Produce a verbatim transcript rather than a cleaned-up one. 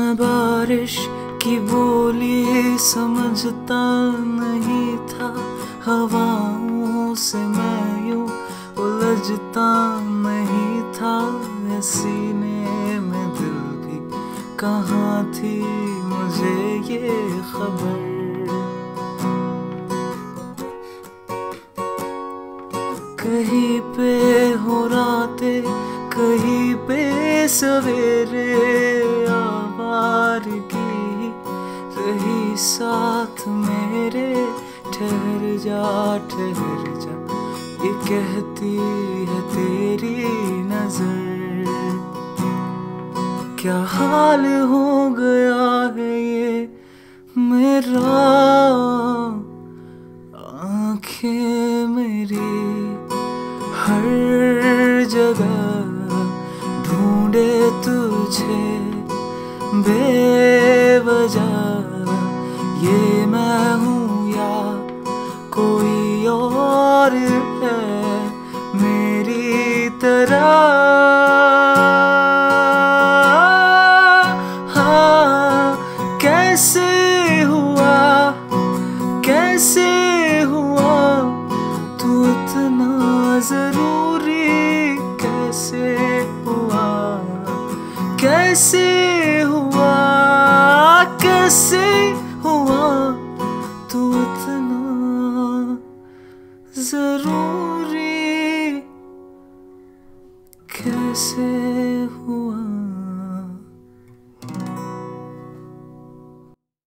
मैं बारिश की बोली समझता नहीं था, हवाओं से मैं यूं उलझता नहीं था। सीने में दिल भी कहाँ थी मुझे ये खबर। कहीं पे हो रातें, कहीं पे सवेरे, आवारगी रही साथ मेरे। ठहर जा ठहर जा ये कहती है तेरी नजर। क्या हाल हो गया है ये मेरा, आँखें मेरी हर जगह ढूंढे तुझे बेवजह। ये मैं हूँ या कोई और है मेरी तरह। हाँ, कैसे हुआ कैसे हुआ तू इतना जरूरी। कैसे हुआ कैसे हुआ कैसे हुआ तू इतना जरूरी। कैसे